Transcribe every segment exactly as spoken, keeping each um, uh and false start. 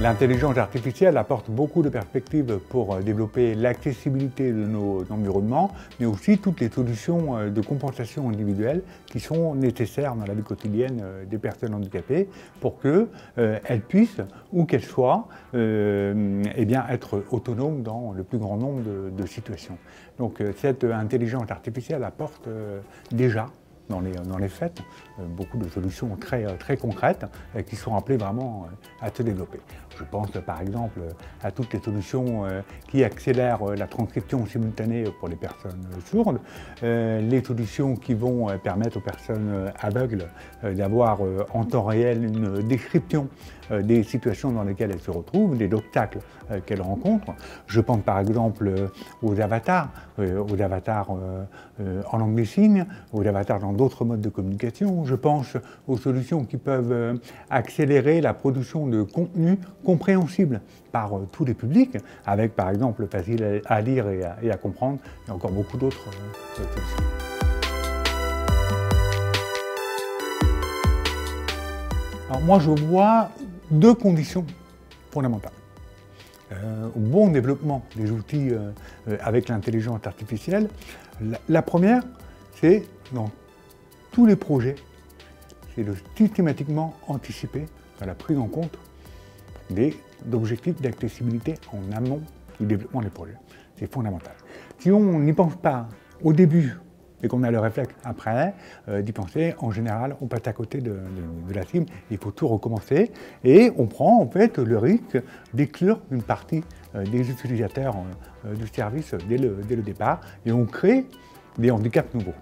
L'intelligence artificielle apporte beaucoup de perspectives pour développer l'accessibilité de nos environnements, mais aussi toutes les solutions de compensation individuelle qui sont nécessaires dans la vie quotidienne des personnes handicapées pour qu'elles euh, puissent, où qu'elles soient, euh, eh bien, être autonomes dans le plus grand nombre de, de situations. Donc cette intelligence artificielle apporte euh, déjà Dans les, dans les faits, euh, beaucoup de solutions très, très concrètes euh, qui sont appelées vraiment euh, à se développer. Je pense euh, par exemple à toutes les solutions euh, qui accélèrent euh, la transcription simultanée pour les personnes euh, sourdes, euh, les solutions qui vont euh, permettre aux personnes euh, aveugles euh, d'avoir euh, en temps réel une description euh, des situations dans lesquelles elles se retrouvent, des obstacles euh, qu'elles rencontrent. Je pense par exemple euh, aux avatars, euh, aux avatars euh, euh, en langue des signes, aux avatars dans d'autres modes de communication. Je pense aux solutions qui peuvent accélérer la production de contenu compréhensible par tous les publics, avec par exemple facile à lire et à, et à comprendre, et encore beaucoup d'autres solutions. Alors moi je vois deux conditions fondamentales. Euh, au bon développement des outils euh, avec l'intelligence artificielle, la, la première, c'est dans tous les projets, c'est de systématiquement anticiper à la prise en compte des objectifs d'accessibilité en amont du développement des projets. C'est fondamental. Si on n'y pense pas au début et qu'on a le réflexe après euh, d'y penser, en général, on passe à côté de, de, de la cible. Il faut tout recommencer et on prend en fait le risque d'exclure une partie euh, des utilisateurs euh, du service dès le, dès le départ et on crée des handicaps nouveaux.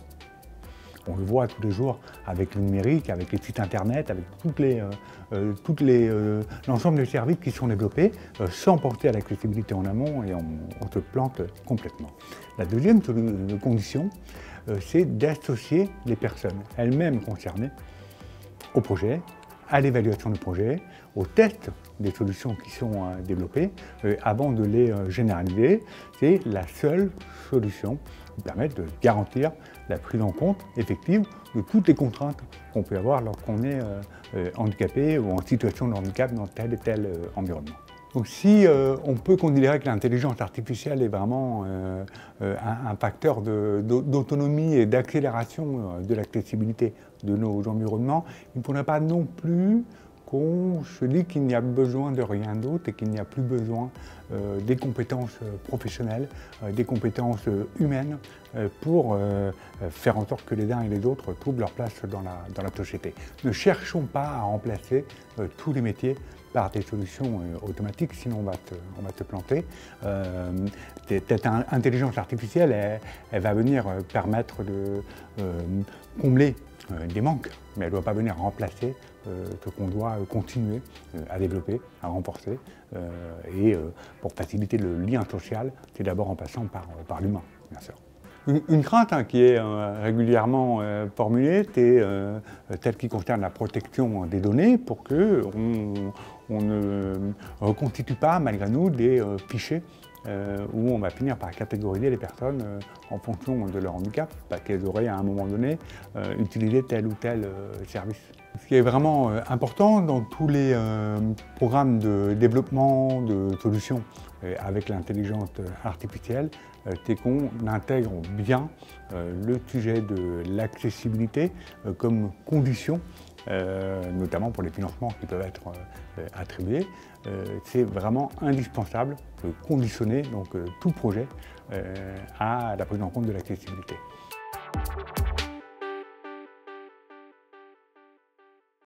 On le voit tous les jours avec le numérique, avec les sites internet, avec toutes les, euh, euh, toutes les, euh, l'ensemble des services qui sont développés euh, sans porter à l'accessibilité en amont et on, on se plante complètement. La deuxième condition, euh, c'est d'associer les personnes elles-mêmes concernées au projet, à l'évaluation du projet, au test des solutions qui sont euh, développées euh, avant de les euh, généraliser. C'est la seule solution qui permet de garantir la prise en compte effective de toutes les contraintes qu'on peut avoir lorsqu'on est euh, euh, handicapé ou en situation de handicap dans tel et tel euh, environnement. Donc si euh, on peut considérer que l'intelligence artificielle est vraiment euh, euh, un, un facteur d'autonomie et d'accélération de l'accessibilité de nos environnements, il ne faudrait pas non plus qu'on se dit qu'il n'y a besoin de rien d'autre et qu'il n'y a plus besoin euh, des compétences professionnelles, euh, des compétences humaines euh, pour euh, faire en sorte que les uns et les autres trouvent leur place dans la, dans la société. Ne cherchons pas à remplacer euh, tous les métiers par des solutions euh, automatiques, sinon on va te, on va te planter. Euh, cette intelligence artificielle, elle, elle va venir permettre de euh, combler euh, des manques, mais elle ne doit pas venir remplacer euh, ce qu'on doit continuer euh, à développer, à renforcer. Euh, et euh, pour faciliter le lien social, c'est d'abord en passant par, par l'humain, bien sûr. Une, une crainte hein, qui est euh, régulièrement euh, formulée, c'est euh, celle qui concerne la protection des données pour qu'on on ne reconstitue pas, malgré nous, des euh, fichiers euh, où on va finir par catégoriser les personnes euh, en fonction de leur handicap, parce qu'elles auraient à un moment donné euh, utilisé tel ou tel euh, service. Ce qui est vraiment euh, important dans tous les euh, programmes de développement de solutions euh, avec l'intelligence artificielle, euh, c'est qu'on intègre bien euh, le sujet de l'accessibilité euh, comme condition, euh, notamment pour les financements qui peuvent être euh, attribués. Euh, c'est vraiment indispensable de conditionner donc, euh, tout projet euh, à la prise en compte de l'accessibilité.